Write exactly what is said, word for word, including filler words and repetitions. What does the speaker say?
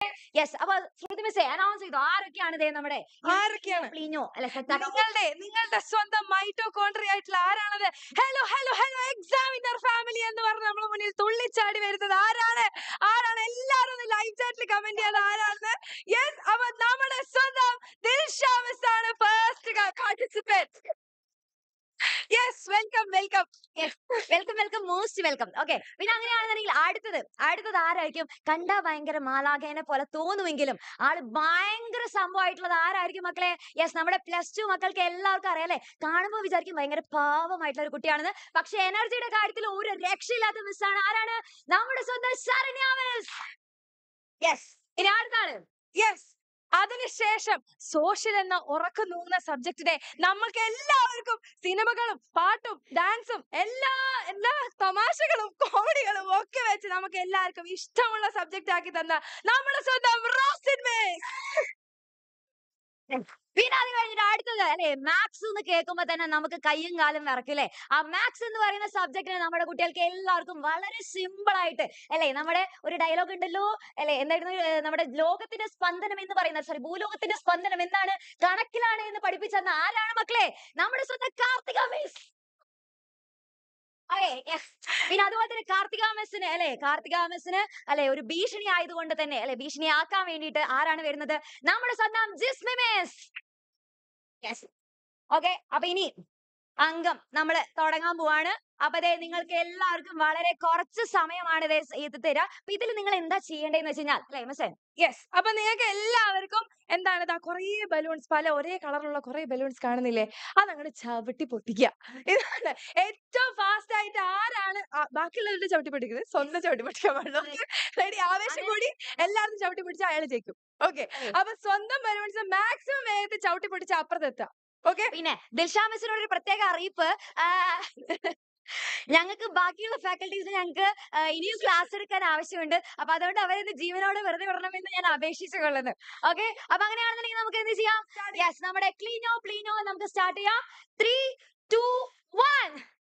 Yes. അപ്പൊ ശ്രുതി മിസ്സേ announce ചെയ്തു ആരൊക്കെയാണ് ദേ നമ്മുടെ ആരൊക്കെയാണ് പ്ലീഞ്ഞോ അല്ലെ നിങ്ങളുടെ നിങ്ങളുടെ സ്വന്തം മൈറ്റോകോൺട്രിയ ആയിട്ടുള്ള ആരാണത്? Hello hello hello examiner family എന്ന് പറഞ്ഞ് നമ്മുടെ മുന്നിൽ തുള്ളിച്ചാടി വരുന്നത് ആരാണ്? ആരാണ്? എല്ലാവരും ലൈവ് ചാറ്റിൽ കമന്റ് ചെയ്യാൻ ആരാണ്? യെസ്, അപ്പൊ നമ്മുടെ സ്വന്തം ദിൽഷ മിസ് ആണ് first participant. Yes, welcome welcome welcome welcome most welcome. Okay, പിന്നെ അങ്ങനെയാണെന്നുണ്ടെങ്കിൽ അടുത്തത് അടുത്തത് ആരായിരിക്കും? കണ്ടാ ഭയങ്കര മാലാഖേനെ പോലെ തോന്നുമെങ്കിലും ആള് ഭയങ്കര സംഭവമായിട്ടുള്ളത് ആരായിരിക്കും മക്കളെ? യെസ്, നമ്മുടെ പ്ലസ് ടു മക്കൾക്ക് എല്ലാവർക്കും അറിയാം അല്ലെ? കാണുമ്പോൾ വിചാരിക്കും ഭയങ്കര പാവമായിട്ടുള്ള ഒരു കുട്ടിയാണെന്ന്. പക്ഷെ എനർജിയുടെ കാര്യത്തിൽ ഒരു രക്ഷയില്ലാത്ത മിസ്സാണ്. ആരാണ്? നമ്മുടെ സ്വന്തം ശരണ്യ മിസ്. യെസ്, ഇനി അടുത്താണ്. യെസ്, അതിനുശേഷം സോഷ്യൽ എന്ന ഉറക്കം നൂന്ന സബ്ജക്റ്റിനെ നമ്മൾക്ക് എല്ലാവർക്കും സിനിമകളും പാട്ടും ഡാൻസും എല്ലാ എല്ലാ തമാശകളും കോമഡികളും ഒക്കെ വെച്ച് നമുക്ക് എല്ലാവർക്കും ഇഷ്ടമുള്ള സബ്ജക്റ്റ് ആക്കി തന്ന നമ്മുടെ സ്വന്തം റോസിൻ മിസ്. പിന്നെ അത് കഴിഞ്ഞിട്ട് അടുത്തത് അല്ലെ മാത്സ് എന്ന് കേൾക്കുമ്പോ തന്നെ നമുക്ക് കയ്യും കാലും വിറക്കില്ലേ? ആ മാത്സ് എന്ന് പറയുന്ന സബ്ജക്റ്റിന് നമ്മുടെ കുട്ടികൾക്ക് എല്ലാവർക്കും വളരെ സിമ്പിൾ ആയിട്ട് അല്ലെ, നമ്മുടെ ഒരു ഡയലോഗ് ഉണ്ടല്ലോ അല്ലെ, എന്തായിരുന്നു ഏർ നമ്മുടെ ലോകത്തിന്റെ സ്പന്ദനം എന്ന് പറയുന്നത്, സോറി ഭൂലോകത്തിന്റെ സ്പന്ദനം എന്താണ്? കണക്കിലാണ് എന്ന് പഠിപ്പിച്ചെന്ന ആരാണ് മക്കളെ? നമ്മുടെ സ്വന്തം കാർത്തിക മിസ്. അതെ, യെസ്. പിന്നെ അതുപോലെ തന്നെ കാർത്തിക മിസ്സിന് അല്ലെ, കാർത്തിക മിസ്സിന് അല്ലെ ഒരു ഭീഷണി ആയതുകൊണ്ട് തന്നെ അല്ലെ ഭീഷണിയാക്കാൻ വേണ്ടിയിട്ട് ആരാണ് വരുന്നത്? നമ്മുടെ സ്വന്തം ജിസ്മി മിസ്. യെസ്. ഓക്കെ, അപ്പൊ ഇനി അംഗം നമ്മള് തുടങ്ങാൻ പോവാണ്. അപ്പൊ ദേ നിങ്ങൾക്ക് എല്ലാവർക്കും വളരെ കുറച്ച് സമയമാണ് ദേ ഇത് തരാ. അപ്പൊ ഇതിൽ നിങ്ങൾ എന്താ ചെയ്യേണ്ടതെന്ന് വെച്ച് കഴിഞ്ഞാൽ അല്ലെ മിസ്സേ? യെസ്, അപ്പൊ നിങ്ങൾക്ക് എല്ലാവർക്കും എന്താണ് ഇതാ കുറേ ബലൂൺസ്, പല ഒരേ കളറിലുള്ള കുറെ ബലൂൺസ് കാണുന്നില്ലേ? അതങ്ങോട്ട് ചവിട്ടി പൊട്ടിക്കുക. ഇതാണ് ഏറ്റവും ഫാസ്റ്റ് ആയിട്ട് ആരാണ് ആ- ബാക്കിയുള്ളവരുടെ ചവിട്ടി പൊട്ടിക്കുന്നത് സ്വന്തം ചവിട്ടി പൊട്ടിക്കാൻ പാടുള്ളൂ. റെഡി? ആവേശം കൂടി എല്ലാവരും ചവിട്ടി പൊട്ടിച്ച അയാൾ ജയിക്കും. ഓക്കെ, അപ്പൊ സ്വന്തം ബലൂൺസ് മാക്സിമം വേഗത്തിൽ ചവിട്ടി പൊട്ടിച്ച അപ്പുറത്തെത്താം. ഓക്കെ, പിന്നെ ദിൽഷ മിസ്സിനോട് ഒരു പ്രത്യേക അറിയിപ്പ്. ആ, ഞങ്ങൾക്ക് ബാക്കിയുള്ള ഫാക്കൽറ്റീസിന് ഞങ്ങൾക്ക് ഇനിയും ക്ലാസ് എടുക്കാൻ ആവശ്യമുണ്ട്. അപ്പൊ അതുകൊണ്ട് അവരെ ജീവനോടെ വെറുതെ വിടണമെന്ന് ഞാൻ അപേക്ഷിച്ചു കൊള്ളുന്നു. ഓക്കെ, അപ്പൊ അങ്ങനെയാണെന്നുണ്ടെങ്കിൽ നമുക്ക് എന്ത് ചെയ്യാം? യെസ്, നമ്മുടെ ക്ലീനോ പ്ലീനോ നമുക്ക് സ്റ്റാർട്ട് ചെയ്യാം. Three two one.